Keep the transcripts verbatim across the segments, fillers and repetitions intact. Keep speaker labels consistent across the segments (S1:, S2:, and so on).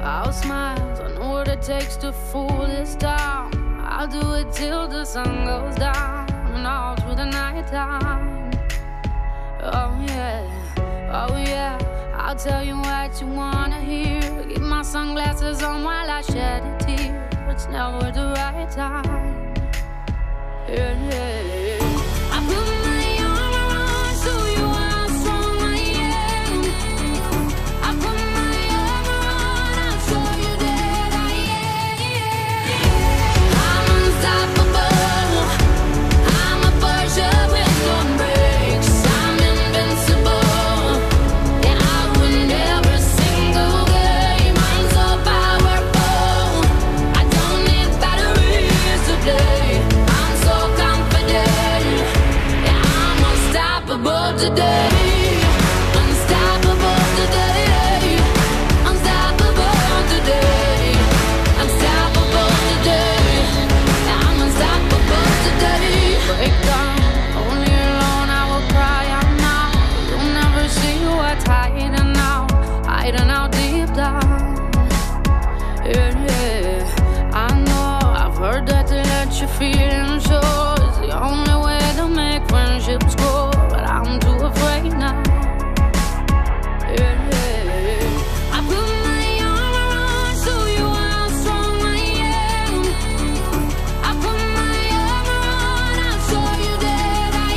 S1: I'll smile, I know what it takes to fool this town. I'll do it till the sun goes down and all through the night time. Oh yeah, oh yeah, I'll tell you what you wanna hear. Keep my sunglasses on while I shed a tear. It's never the right time. Yeah, yeah, yeah. I put my arm around, show you how strong I am. I put my arm around, I'll show you that I am. I'm unstoppable. I'm a Porsche with no brakes. I'm invincible. Yeah, I win every single game. I'm so powerful. I don't need batteries today. I'm so confident. Yeah, I'm unstoppable today. Unstoppable today. Unstoppable today. Unstoppable today. Yeah, I'm unstoppable today. Break down, only alone I will cry out now. You'll never see what's hiding out, hiding out deep down. Yeah, yeah, I know, I've heard that to let your feelings show is the only way to make friendships grow, but I'm too afraid now. Yeah, yeah, I put my arm around, show you how strong I am. I put my arm around, I'll show you that I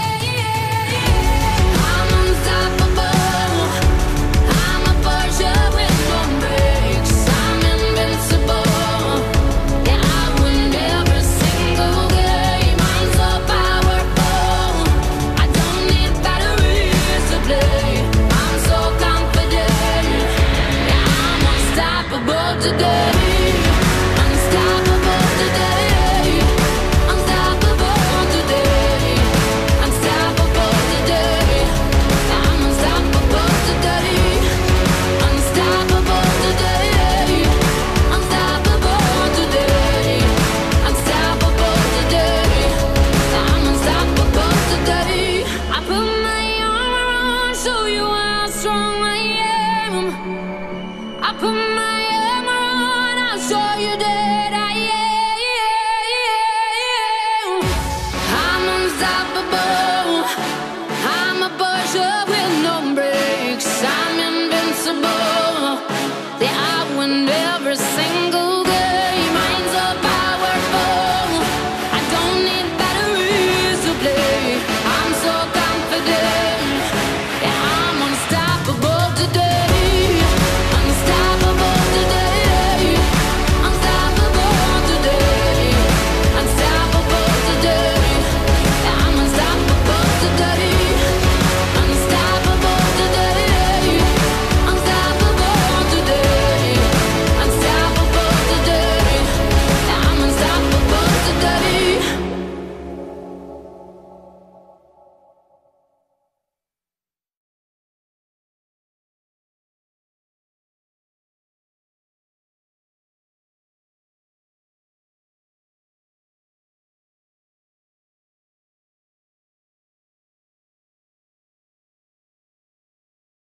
S1: am. I'm unstoppable. I'm a Porsche with no brakes. I'm invincible. Yeah, I win every single game. I'm so powerful. I don't need batteries to play. I'm so confident. Yeah, I'm unstoppable today. Unstoppable today. Unstoppable today. Unstoppable today. I'm unstoppable today. Unstoppable today. Unstoppable today. Unstoppable today. I'm unstoppable today. I put my arm around, show you how strong I am. I put my arm around, I'll show you that I am. I'm unstoppable. I'm a Porsche with no brakes. I'm invincible. Yeah, I win every single